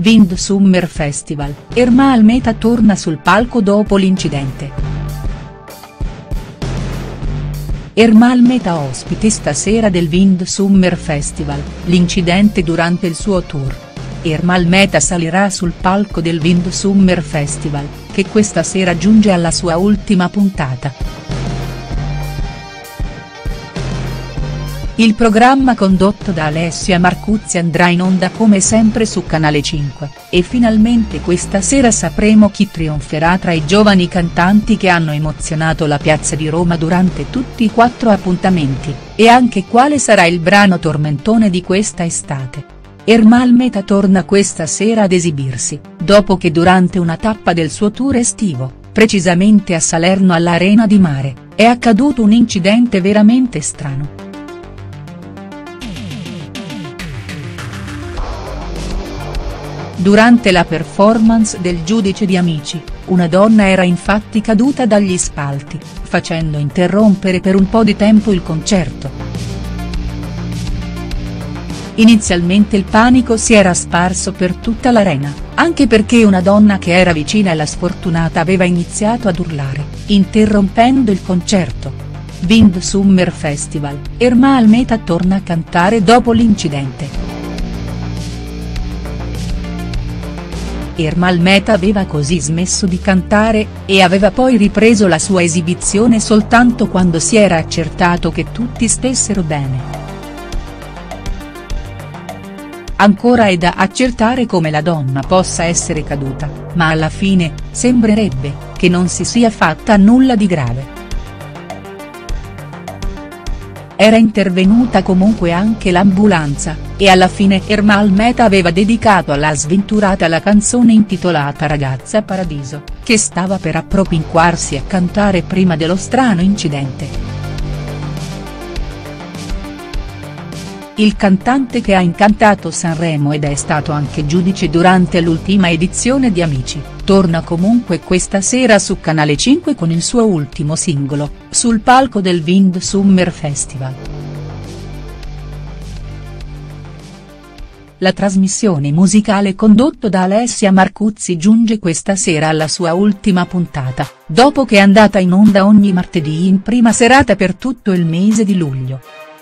Wind Summer Festival, Ermal Meta torna sul palco dopo l'incidente. Ermal Meta ospite stasera del Wind Summer Festival, l'incidente durante il suo tour. Ermal Meta salirà sul palco del Wind Summer Festival, che questa sera giunge alla sua ultima puntata. Il programma condotto da Alessia Marcuzzi andrà in onda come sempre su Canale 5, e finalmente questa sera sapremo chi trionferà tra i giovani cantanti che hanno emozionato la piazza di Roma durante tutti i 4 appuntamenti, e anche quale sarà il brano tormentone di questa estate. Ermal Meta torna questa sera ad esibirsi, dopo che durante una tappa del suo tour estivo, precisamente a Salerno all'Arena di Mare, è accaduto un incidente veramente strano. Durante la performance del Giudice di Amici, una donna era infatti caduta dagli spalti, facendo interrompere per un po' di tempo il concerto. Inizialmente il panico si era sparso per tutta l'arena, anche perché una donna che era vicina alla sfortunata aveva iniziato ad urlare, interrompendo il concerto. Wind Summer Festival, Ermal Meta torna a cantare dopo l'incidente. Ermal Meta aveva così smesso di cantare, e aveva poi ripreso la sua esibizione soltanto quando si era accertato che tutti stessero bene. Ancora è da accertare come la donna possa essere caduta, ma alla fine, sembrerebbe, che non si sia fatta nulla di grave. Era intervenuta comunque anche l'ambulanza, e alla fine Ermal Meta aveva dedicato alla sventurata la canzone intitolata Ragazza Paradiso, che stava per appropinquarsi a cantare prima dello strano incidente. Il cantante, che ha incantato Sanremo ed è stato anche giudice durante l'ultima edizione di Amici, torna comunque questa sera su Canale 5 con il suo ultimo singolo, sul palco del Wind Summer Festival. La trasmissione musicale condotto da Alessia Marcuzzi giunge questa sera alla sua ultima puntata, dopo che è andata in onda ogni martedì in prima serata per tutto il mese di luglio.